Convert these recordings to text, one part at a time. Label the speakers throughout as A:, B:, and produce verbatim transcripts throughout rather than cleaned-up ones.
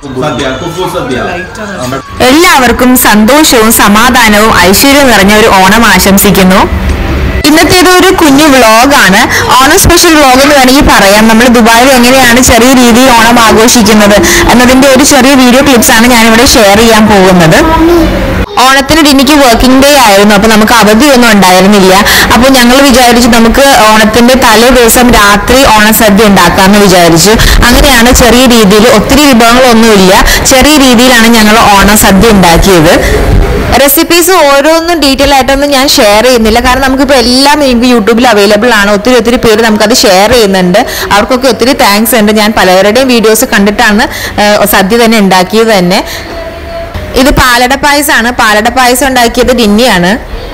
A: എല്ലാവർക്കും സന്തോഷവും സമാധാനവും ഐശ്വര്യവും നിറഞ്ഞ ഒരു ഓണം ആശംസിക്കുന്നു. ഇന്നത്തേത് ഒരു കുഞ്ഞു വ്ളോഗാണ്. ഓണം സ്പെഷ്യൽ വ്ളോഗ് എന്ന് വേണമെങ്കിൽ പറയാം. നമ്മൾ ദുബായിൽ എങ്ങനെയാണ് ചെറിയ രീതിയിൽ ഓണം ആഘോഷിക്കുന്നത് എന്നതിന്റെ ഒരു ചെറിയ വീഡിയോ ക്ലിപ്സ് ആണ് ഞാനിവിടെ ഷെയർ ചെയ്യാൻ പോകുന്നത്. ഓണത്തിന് ഡിന്നിക്ക് വർക്കിംഗ് ഡേ ആയിരുന്നു, അപ്പൊ നമുക്ക് അവധിയൊന്നും ഉണ്ടായിരുന്നില്ല. അപ്പോൾ ഞങ്ങൾ വിചാരിച്ചു നമുക്ക് ഓണത്തിന്റെ തലേ ദിവസം രാത്രി ഓണസദ്യ ഉണ്ടാക്കാമെന്ന് വിചാരിച്ചു. അങ്ങനെയാണ് ചെറിയ രീതിയിൽ, ഒത്തിരി വിഭവങ്ങളൊന്നുമില്ല, ചെറിയ രീതിയിലാണ് ഞങ്ങൾ ഓണസദ്യ ഉണ്ടാക്കിയത്. റെസിപ്പീസ് ഓരോന്നും ഡീറ്റെയിൽ ആയിട്ടൊന്നും ഞാൻ ഷെയർ ചെയ്യുന്നില്ല, കാരണം നമുക്കിപ്പോൾ എല്ലാം നിങ്ങൾക്ക് യൂട്യൂബിൽ അവൈലബിൾ ആണ്. ഒത്തിരി ഒത്തിരി പേര് നമുക്കത് ഷെയർ ചെയ്യുന്നുണ്ട്. അവർക്കൊക്കെ ഒത്തിരി താങ്ക്സ് ഉണ്ട്. ഞാൻ പലവരുടെയും വീഡിയോസ് കണ്ടിട്ടാണ് സദ്യ തന്നെ ഉണ്ടാക്കിയത് തന്നെ. ഇത് പാലട പായസമാണ്. പാലട പായസം ഉണ്ടാക്കിയത് ഡിന്നിയാണ്.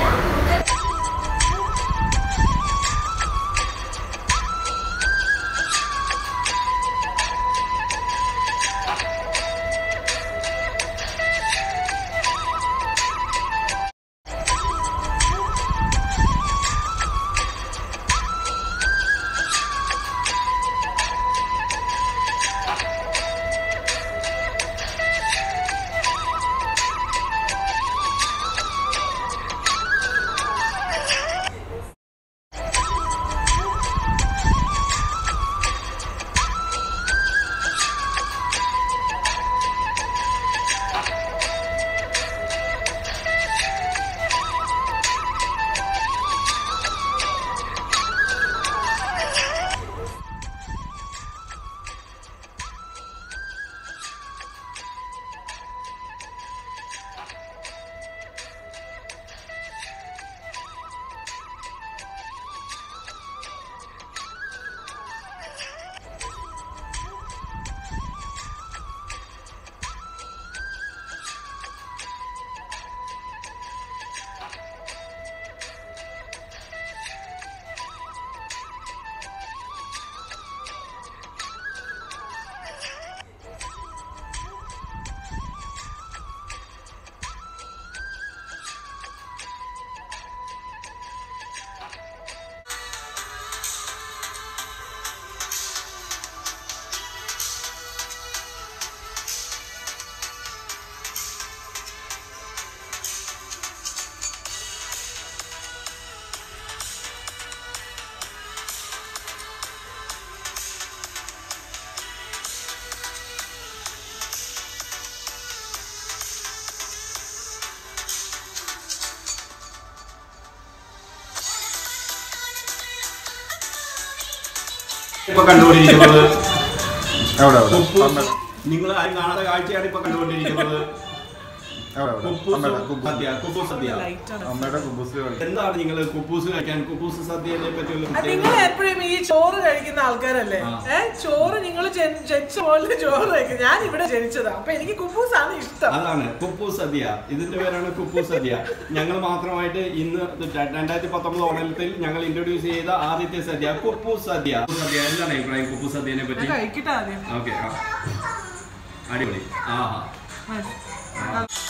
B: നിങ്ങൾ ആരും കാണാത്ത കാഴ്ചയാണ് ഇപ്പൊ കണ്ടുകൊണ്ടിരിക്കുന്നത്. എന്താണ് നിങ്ങൾ കുബൂസ് കഴിക്കാൻ, കുബൂസ് സദ്യയെ പറ്റിയുള്ള
C: നിങ്ങൾ എപ്പോഴും ഈ ചോറ് കഴിക്കുന്ന ആൾക്കാരല്ലേ? ഏഹ് ചോറ് നിങ്ങൾ ജനിച്ച പോലെ ചോറ് കഴിക്കും. ഞാൻ ഇവിടെ ജനിച്ചതാ, അപ്പൊ എനിക്ക് കുബൂസ് ആണ് ഇഷ്ടം.
B: അതാണ് കുബൂസ് സദ്യ. ഇതിന്റെ പേരാണ് കുബൂസ് സദ്യ. ഞങ്ങൾ മാത്രമായിട്ട് ഇന്ന് രണ്ടായിരത്തി പത്തൊമ്പത് ഓണത്തിൽ ഞങ്ങൾ ഇൻട്രൊഡ്യൂസ് ചെയ്ത ആദ്യത്തെ സദ്യ കുബൂസ് സദ്യ. സദ്യ എന്താണ് അഭിപ്രായം കുബൂസ് സദ്യനെ പറ്റി?
C: കഴിക്കട്ടെ ആദ്യം.
B: ഓക്കെ, അടിപൊളി. ആ